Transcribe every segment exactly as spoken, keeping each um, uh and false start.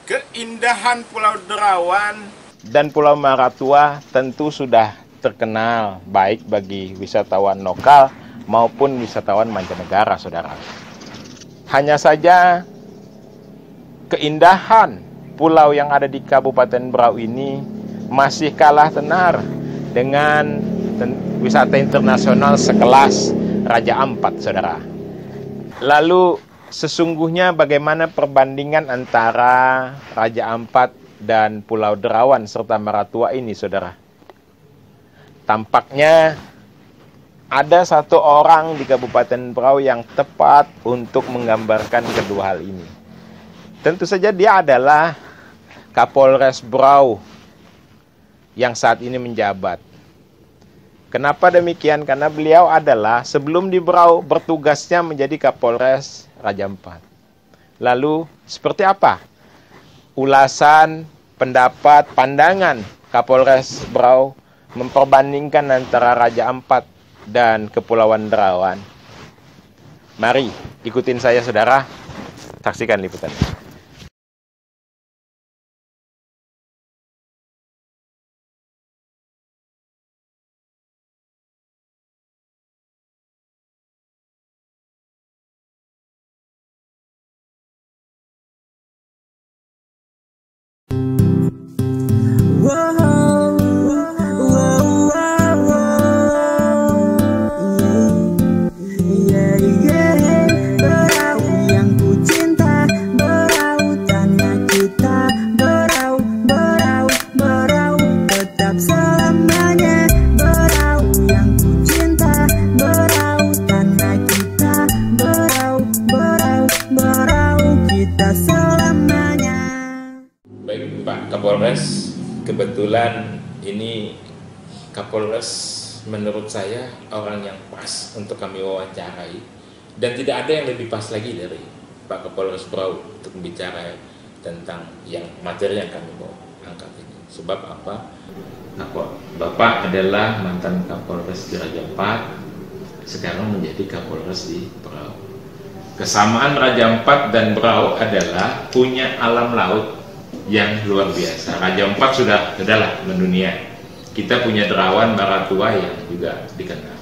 Keindahan Pulau Derawan dan Pulau Maratua tentu sudah terkenal baik bagi wisatawan lokal maupun wisatawan mancanegara, saudara. Hanya saja keindahan pulau yang ada di Kabupaten Berau ini masih kalah tenar dengan wisata internasional sekelas Raja Ampat, saudara. Lalu sesungguhnya bagaimana perbandingan antara Raja Ampat dan Pulau Derawan serta Maratua ini, saudara? Tampaknya ada satu orang di Kabupaten Berau yang tepat untuk menggambarkan kedua hal ini. Tentu saja dia adalah Kapolres Berau yang saat ini menjabat. Kenapa demikian? Karena beliau adalah sebelum di Berau bertugasnya menjadi Kapolres Raja Ampat. Lalu seperti apa ulasan, pendapat, pandangan Kapolres Berau memperbandingkan antara Raja Ampat dan Kepulauan Derawan? Mari ikutin saya, saudara, saksikan liputannya. Baik Pak Kapolres, kebetulan ini Kapolres menurut saya orang yang pas untuk kami wawancarai, dan tidak ada yang lebih pas lagi dari Pak Kapolres Berau untuk bicara tentang yang materi yang kami mau angkat ini. Sebab apa? Kapol, Bapak adalah mantan Kapolres di Raja Ampat, sekarang menjadi Kapolres di Berau. Kesamaan Raja Ampat dan Berau adalah punya alam laut yang luar biasa. Raja Ampat sudah sudahlah mendunia. Kita punya Derawan, Maratua yang juga dikenal.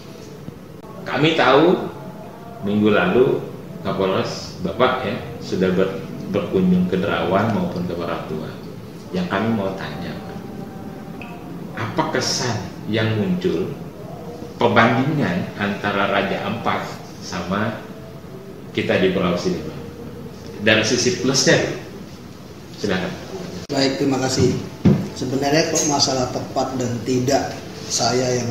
Kami tahu minggu lalu Kapolres Bapak ya sudah ber, berkunjung ke Derawan maupun ke Maratua. Yang kami mau tanya, apa kesan yang muncul perbandingan antara Raja Ampat sama kita di Berau sini, Pak? Dari sisi plusnya, silakan. Baik, terima kasih. Sebenarnya kok masalah tepat dan tidak saya yang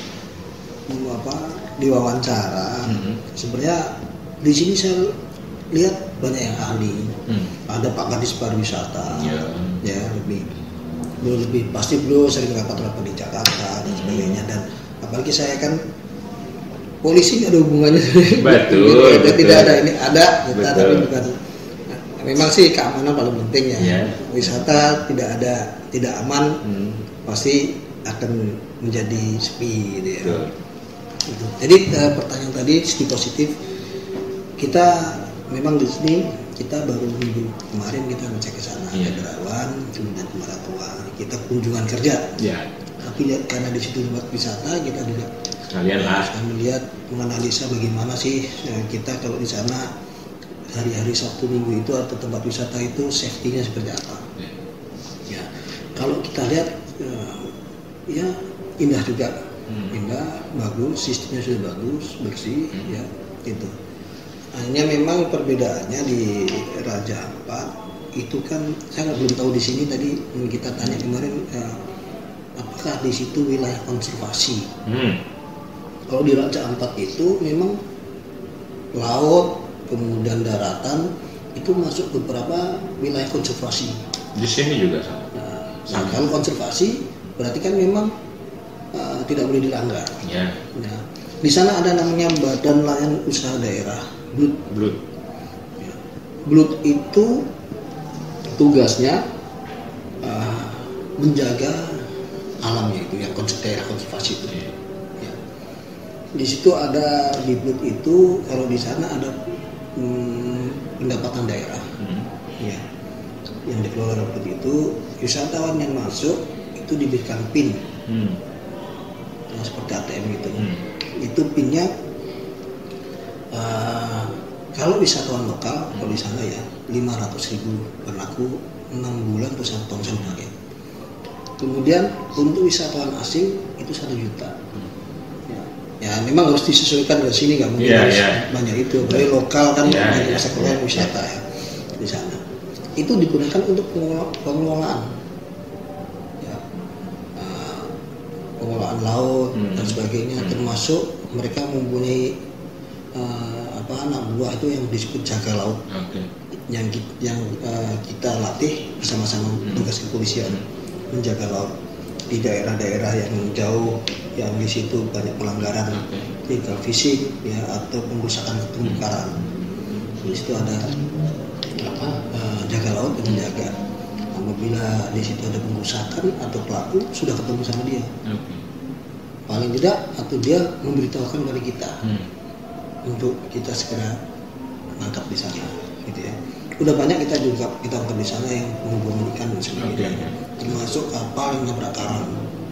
apa diwawancara, mm-hmm. sebenarnya di sini saya lihat banyak yang ahli, mm. ada Pak Kadis Pariwisata, yeah. ya lebih, beliau lebih pasti beliau sering rapat-rapat di Jakarta dan mm. sebagainya, dan apalagi saya kan polisi ada hubungannya, betul, betul. Tidak ada ini ada, kita betul. Tapi bukan. Memang sih keamanan paling penting ya. Yeah. Wisata tidak ada, tidak aman, hmm. pasti akan menjadi sepi gitu ya. Gitu. Jadi uh, pertanyaan tadi segi positif, kita memang di sini kita baru minggu kemarin kita ngecek ke sana, yeah. ke Derawan, kemudian ke Maratua, kita kunjungan kerja. Yeah. Tapi ya, karena di situ tempat wisata, kita juga kalian lah melihat, menganalisa bagaimana sih ya, kita kalau di sana hari-hari Sabtu Minggu itu atau tempat wisata itu safety-nya seperti apa? Ya, ya. Kalau kita lihat uh, ya indah juga, hmm. indah, bagus, sistemnya sudah bagus, bersih, hmm. ya gitu. Hanya memang perbedaannya di Raja Ampat itu kan saya belum tahu di sini, tadi kita tanya kemarin uh, apakah di situ wilayah konservasi? Hmm. Kalau di Raja Ampat itu memang laut, kemudian daratan itu masuk beberapa wilayah konservasi. Di sini juga sama. Nah, nah kalau konservasi berarti kan memang uh, tidak boleh dilanggar. Ya. Nah, di sana ada namanya Badan Layanan Usaha Daerah, B L U D. B L U D. Ya. B L U D itu tugasnya uh, menjaga alamnya itu, yang daerah konservasi itu. Ya. Ya. Di situ ada di B L U D itu, kalau di sana ada Hmm, pendapatan daerah, hmm. ya, yang dikelola Roblox itu, wisatawan yang masuk itu diberikan PIN, hmm. nah, seperti A T M gitu. Hmm. Itu PIN-nya uh, kalau wisatawan lokal, hmm. kalau di sana ya lima ratus ribu berlaku enam bulan plus satu tahun sekali. Kemudian untuk wisatawan asing itu satu juta. Hmm. Ya, ya memang harus disesuaikan dari sini, nggak mungkin yeah, harus yeah. banyak itu. Dari lokal kan yeah, banyak yeah, sektor yeah, wisata yeah. ya di sana. Itu digunakan untuk pengelolaan, ya, uh, pengelolaan laut hmm. dan sebagainya, hmm. termasuk mereka mempunyai uh, apa anak buah itu yang disebut jaga laut, okay. yang yang uh, kita latih bersama-sama hmm. tugas kepolisian. Hmm. menjaga laut di daerah-daerah yang jauh, yang di situ banyak pelanggaran legal fishing ya atau pengrusakan terumbu karang. Di situ ada apa uh, jaga laut dan menjaga. Apabila di situ ada pengrusakan atau pelaku sudah ketemu sama dia, okay. paling tidak atau dia memberitahukan dari kita hmm. untuk kita segera menangkap di sana, gitu ya. Udah banyak kita juga kita angkat di sana yang menghubungi ikan dan sebagainya, okay. termasuk kapal yang nabrak karang.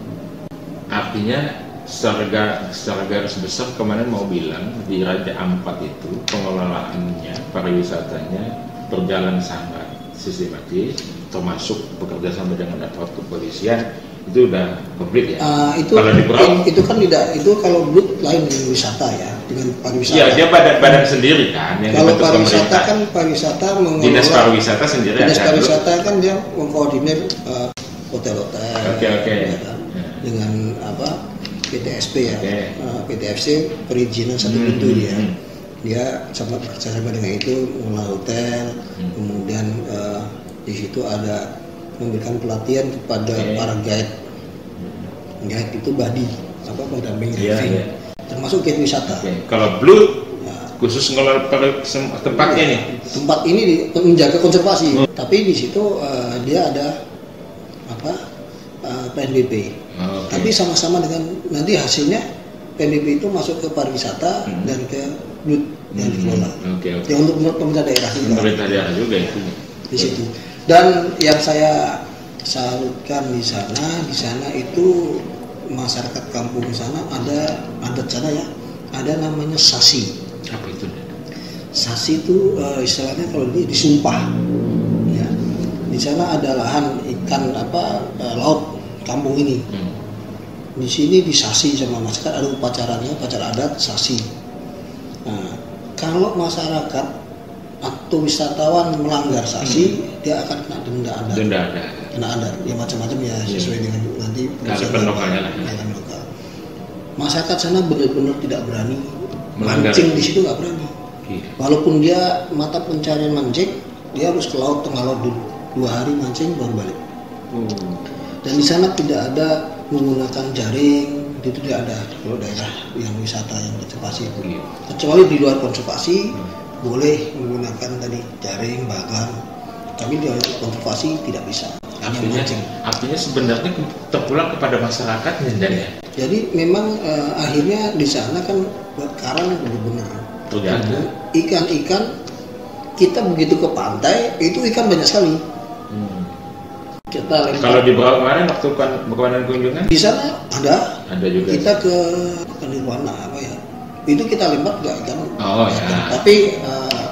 Artinya secara, secara garis besar kemarin mau bilang di Raja Ampat itu pengelolaannya, pariwisatanya berjalan sangat sistematis, termasuk bekerja sama dengan aparat kepolisian. Itu udah komplit ya. Uh, itu kalau di Berau, itu kan tidak, itu kalau Blut lain dengan wisata ya, dengan pariwisata. Iya, dia badan-badan sendiri kan. Yang kalau pariwisata kan pariwisata mengelola. Dinas pariwisata sendiri. Dinas pariwisata kan dia mengkoordinir uh, hotel-hotel. Oke okay, oke. Okay. Ya, kan? ya. Dengan apa P T S P ya, okay. uh, P T F C perizinan satu hmm, pintu dia. Hmm. Dia sama bekerjasama dengan itu mengelola hotel, hmm. kemudian uh, di situ ada memberikan pelatihan kepada okay. para guide. Guide itu badi, apa pendamping yeah, driving, yeah. termasuk guide wisata. Okay. Kalau Blue ya. khusus ngelola tempatnya ya, nih. Tempat ini di, menjaga konservasi, hmm. tapi di situ uh, dia ada apa uh, P N B P. Oh, okay. Tapi sama-sama dengan nanti hasilnya P N B P itu masuk ke pariwisata hmm. dan ke Blue yang hmm. dikelola. Okay, okay. Ya, untuk pemerintah daerah juga. Pemerintah daerah juga itu. Di situ. Dan yang saya salutkan di sana, di sana itu masyarakat kampung di sana ada adat sana ya, ada namanya sasi. Apa itu? Sasi itu uh, istilahnya kalau ini disumpah. Ya. Di sana ada lahan ikan apa uh, laut kampung ini. Hmm. Di sini disasi sama masyarakat, ada upacaranya, upacara adat sasi. Nah, kalau masyarakat atau wisatawan melanggar sasi, hmm. dia akan kena denda adat. Denda adat. Kena adat, ya macam-macam ya sesuai hmm. dengan nanti perusahaan lokalnya lah. Lokal. Masyarakat sana benar-benar tidak berani mancing di situ, nggak berani. Gila. Walaupun dia mata pencarian mancing, dia harus ke laut, tengah laut dulu dua hari mancing baru balik. Hmm. Dan di sana tidak ada menggunakan jaring, itu tidak ada kalau daerah yang wisata yang konservasi itu. Hmm. Kecuali di luar konservasi. Hmm. boleh menggunakan tadi jaring, bagan, tapi di konservasi tidak bisa. Artinya, artinya sebenarnya terpulang kepada masyarakat ya. Jadi memang uh, akhirnya di sana kan buat karang benar-benar terjaga. Ikan-ikan kita begitu ke pantai itu ikan banyak sekali. Hmm. Kita kalau di bawah kemarin waktu kemarin kunjungan di sana ada. Ada juga. Kita ke Nirwana apa ya? Itu kita lempar juga ikan. Oh ya. Tapi uh,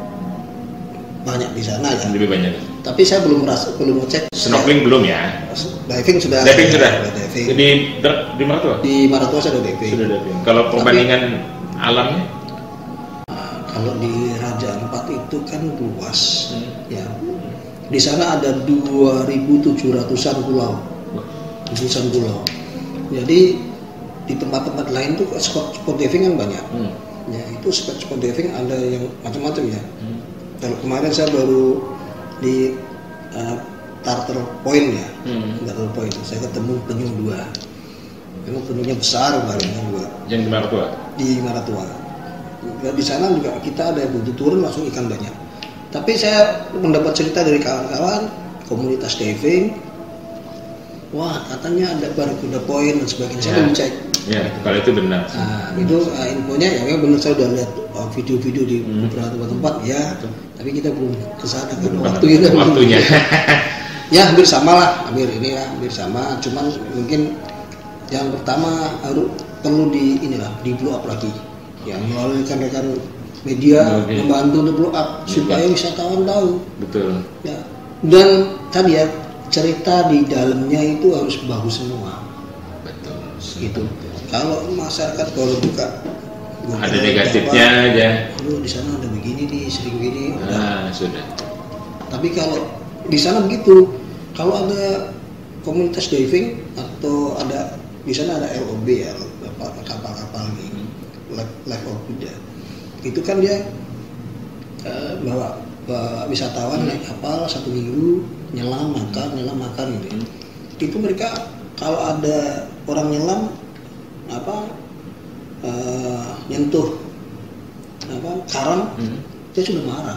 banyak di sana ya. Lebih banyak. Tapi saya belum merasa, belum ngecek. Snorkeling belum ya? Diving sudah. Diving sudah. Diving. Di di Maratua? Di Maratua sudah diving. Sudah diving. Kalau perbandingan tapi, alamnya? Uh, kalau di Raja Ampat itu kan luas, hmm. ya. Di sana ada dua ribu tujuh ratusan pulau, ratusan pulau. Jadi di tempat-tempat lain tuh spot spot diving kan banyak. Hmm. Ya itu spot spot diving ada yang macam-macam ya. Hmm. Kalau kemarin saya baru di uh, Tartar Point ya, hmm. Tartar Point. Saya ketemu penyu dua. Memang penyunya besar banget dua. Yang di Maratua? Di Maratua. Ya, di sana juga kita ada begitu turun langsung ikan banyak. Tapi saya mendapat cerita dari kawan-kawan komunitas diving. Wah, katanya ada Barakuda Point dan sebagainya. Saya belum cek. Ya, kalau itu benar. Nah, itu uh, infonya ya memang benar, saya udah lihat uh, video-video di hmm. beberapa tempat-tempat ya, betul. Tapi kita belum kesana kan waktunya. Waktunya. Ya hampir sama lah, hampir ini ya, hampir sama. Cuman mungkin yang pertama harus perlu di inilah di blow up lagi. Ya melalui rekan-rekan media okay. membantu di blow up okay. supaya wisatawan tahu. Betul. Ya. Dan tadi ya cerita di dalamnya itu harus bagus semua. Betul. Gitu. Kalau masyarakat kalau buka ada negatifnya apa, aja. Aduh di sana ada begini nih, sering begini. Nah, sudah. Tapi kalau di sana begitu, kalau ada komunitas diving atau ada di sana ada L O B ya, kapal-kapal nih, live of ya. Itu kan dia uh, bawa, bawa wisatawan naik kapal satu minggu, nyelam makan, nyelam makan gitu. Hmm. Itu mereka kalau ada orang nyelam apa uh, nyentuh apa karang, hmm. dia sudah marah,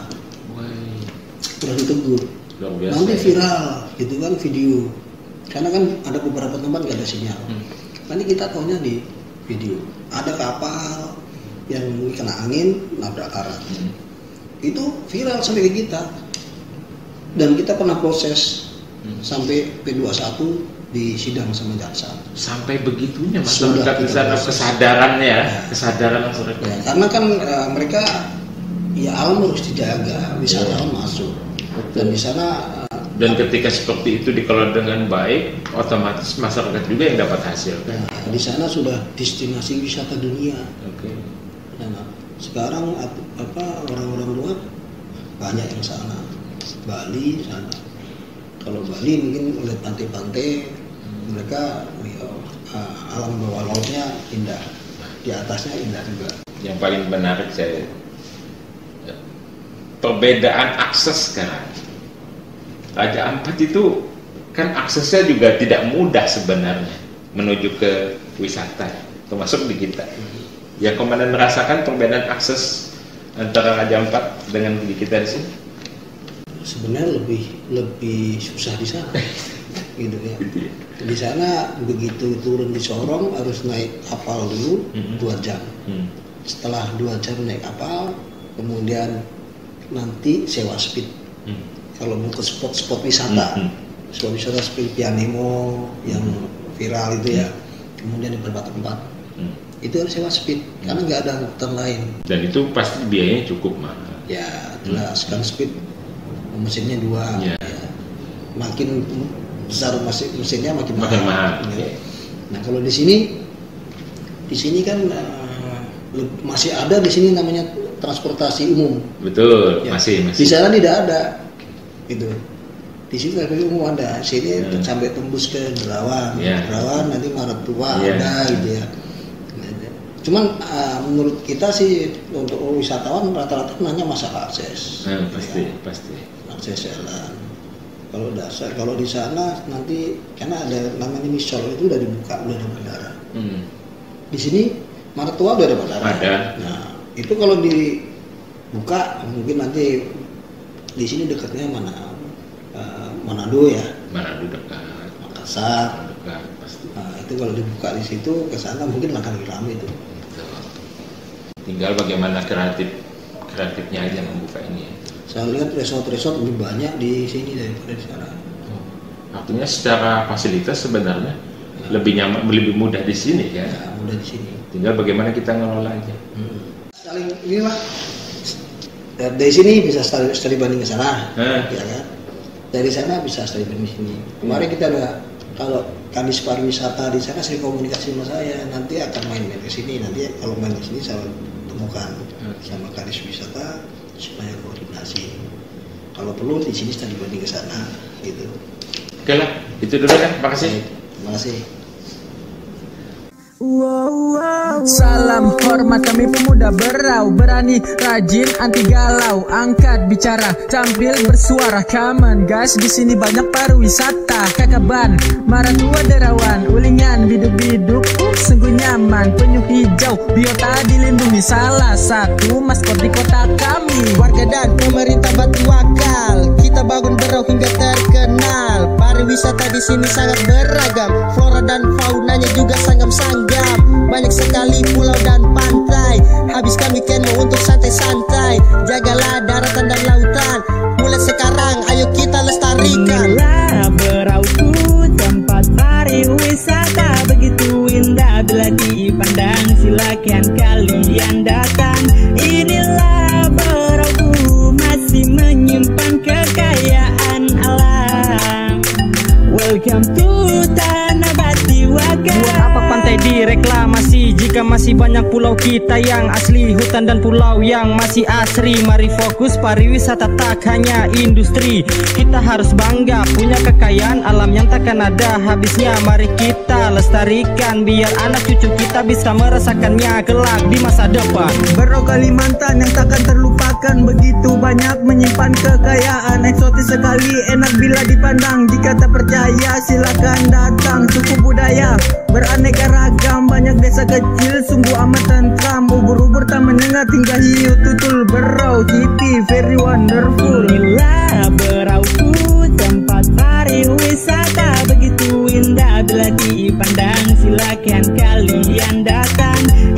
sudah ditegur. Nanti viral gitu kan video, karena kan ada beberapa tempat nggak ada sinyal. Hmm. Nanti kita tahunya di video ada kapal yang kena angin nabrak karang. Hmm. Itu viral sampai ke kita, dan kita pernah proses hmm. sampai P dua puluh satu di sidang sama jaksa. Sampai begitunya masyarakat di sana kesadarannya ya, kesadaran masyarakat. Ya, karena kan uh, mereka ya alam harus dijaga, wisatawan ya. Masuk. Dan di sana uh, dan ketika seperti itu dikelola dengan baik, otomatis masyarakat juga yang dapat hasil kan. Nah, di sana sudah destinasi wisata dunia. Oke. Okay. Nah, sekarang apa orang-orang luar banyak yang sana. Bali sana. Kalau Bali mungkin oleh pantai-pantai hmm. mereka ya, uh, alam bawah lautnya indah, di atasnya indah juga. Yang paling menarik saya perbedaan akses sekarang. Raja Ampat itu kan aksesnya juga tidak mudah sebenarnya menuju ke wisata, termasuk di kita. Yang komandan merasakan perbedaan akses antara Raja Ampat dengan di kita di sini? Sebenarnya lebih lebih susah di sana, gitu ya. Di sana begitu turun di Sorong harus naik kapal dulu mm-hmm. dua jam. Mm. Setelah dua jam naik kapal, kemudian nanti sewa speed. Hmm. Kalau mau ke spot-spot wisata, hmm. spot wisata seperti Pianemo yang viral itu ya, kemudian di beberapa tempat hmm. itu harus sewa speed hmm. karena nggak ada angkutan lain. Dan itu pasti biayanya cukup mahal. Ya, jelas hmm. kan speed mesinnya dua, ya. Ya. Makin besar mesin mesinnya makin, makin mahal. mahal. Ya. Nah kalau di sini, di sini kan uh, masih ada di sini namanya transportasi umum. Betul, ya. masih, masih. Di sana tidak ada, gitu. Di sini transportasi umum ada, sini ya. Sampai tembus ke Derawan, ya. Derawan nanti Maratua ya. Ada, gitu ya. Cuman uh, menurut kita sih untuk wisatawan rata-rata nanya masalah akses. Nah, pasti, ya. pasti. Akses jalan. Kalau dasar, kalau di sana nanti karena ada namanya Misol itu udah dibuka, udah ada bandara. Hmm. Di sini Maratua udah ada bandara. Ada. Nah, itu kalau dibuka mungkin nanti di sini dekatnya mana uh, Manado ya, Manado dekat, Makassar dekat pasti. Nah, itu kalau dibuka di situ ke sana mungkin akan lebih ramai itu. Tinggal bagaimana kreatif kreatifnya aja membuka ini. Saya lihat resort-resort lebih banyak di sini daripada di sana. Artinya secara fasilitas sebenarnya ya. lebih nyaman, lebih mudah di sini ya. Ya mudah di sini. Tinggal bagaimana kita ngelola aja. Hmm. Saling inilah dari sini bisa studi, studi banding ke sana, hmm. ya kan? Dari sana bisa studi banding sini. Kemarin kita ada kalau Kadis Pariwisata di sana sering komunikasi sama saya, nanti akan main-main ke sini. Nanti kalau main ke sini saya temukan hmm. sama Kadis Wisata supaya koordinasi. Kalau perlu di sini studi banding ke sana, gitu. Oke lah, itu dulu kan. Makasih. Terima kasih. Wow, wow. Salam hormat kami pemuda berau, berani, rajin, anti galau, angkat bicara, tampil bersuara. Come on guys, di sini banyak pariwisata, Kakaban, Maratua, Derawan, Ulingan, biduk-biduk, uh, sungguh nyaman, penyu hijau, biota dilindungi. Salah satu maskot di kota kami. Warga dan pemerintah batu akal, kita bangun berau hingga terkenal. Pariwisata di sini sangat beragam, flora dan faunanya juga sanggam-sanggam. banyak sekali pulau dan pantai. Habiskan weekendmu untuk santai-santai. Jagalah daratan dan lautan. Mulai sekarang ayo kita lestarikan. Inilah Berauku, tempat pariwisata begitu indah bila dipandang. Silakan kalian datang. Inilah Berauku, masih menyimpan kekayaan alam. Welcome to Tanah Batiwaka. Buat apa pantai direklamasi jika masih banyak pulau kita yang asli, hutan dan pulau yang masih asri. Mari fokus pariwisata, tak hanya industri. Kita harus bangga punya kekayaan alam yang takkan ada habisnya. Mari kita lestarikan biar anak cucu kita bisa merasakannya kelak di masa depan. Berau Kalimantan yang takkan terlupakan, begitu banyak menyimpan kekayaan. Eksotis sekali, enak bila dipandang. Jika tak percaya silakan datang. Suku budaya beraneka ragam, banyak desa kecil sungguh amat tentram. Ubur-ubur tak menyengat hingga hiu tutul. Berau City very wonderful. Inilah Berauku, tempat pariwisata begitu indah bila dipandang. Silakan kalian datang.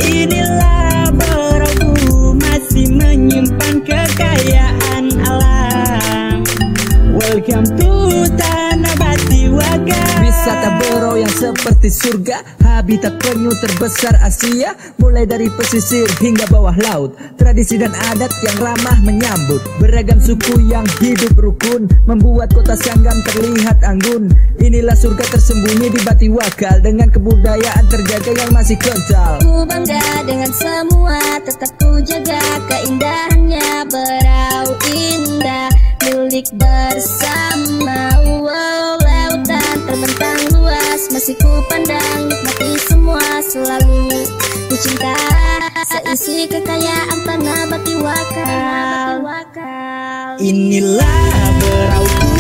Inilah Berauku, masih menyimpan kekayaan alam. Welcome to Tanah Batiwaka. Wisata Berau yang seperti surga, habitat penyu terbesar Asia. Mulai dari pesisir hingga bawah laut, tradisi dan adat yang ramah menyambut. Beragam suku yang hidup rukun, membuat kota Sangam terlihat anggun. Inilah surga tersembunyi di Batiwakal, dengan kebudayaan terjaga yang masih kental. Ku bangga dengan semua, tetap ku jaga keindahannya. Berau indah milik bersama. Wow, lautan terbentang luas, masih ku pandang, nikmati semua, selalu ku cinta. Seisi kekayaan Tanah Batiwakal. Inilah Berauku,